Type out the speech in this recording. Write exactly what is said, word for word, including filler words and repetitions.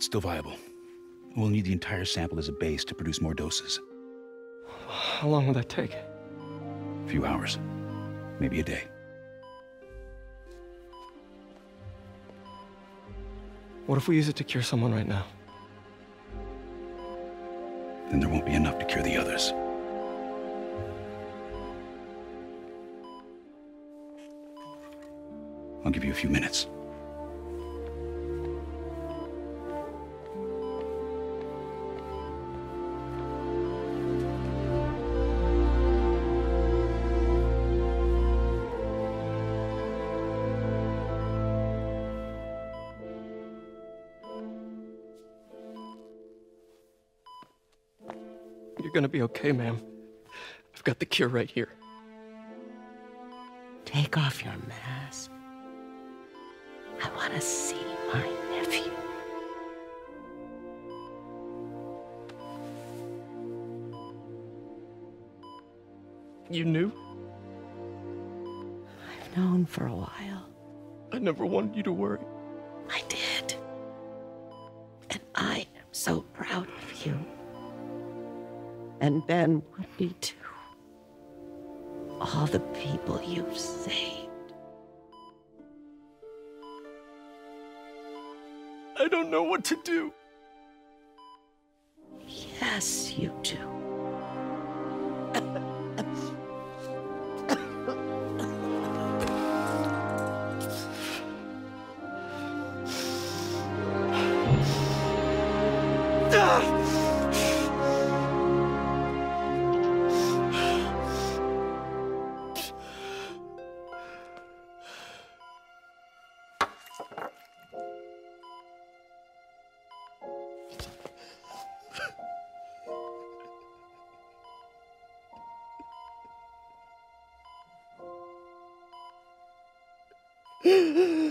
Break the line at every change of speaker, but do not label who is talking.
It's still viable. We'll need the entire sample as a base to produce more doses.
How long will that take?
A few hours. Maybe a day.
What if we use it to cure someone right now?
Then there won't be enough to cure the others. I'll give you a few minutes.
You're gonna be okay, ma'am. I've got the cure right here.
Take off your mask. I want to see my nephew.
You knew?
I've known for a while.
I never wanted you to worry.
I did. And I am so proud of you. And Ben would be too. All the people you've saved.
I don't know what to do.
Yes, you do.
Ah!